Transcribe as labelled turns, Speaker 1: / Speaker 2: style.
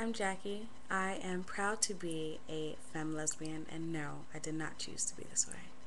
Speaker 1: I'm Jackie. I am proud to be a femme lesbian, and no, I did not choose to be this way.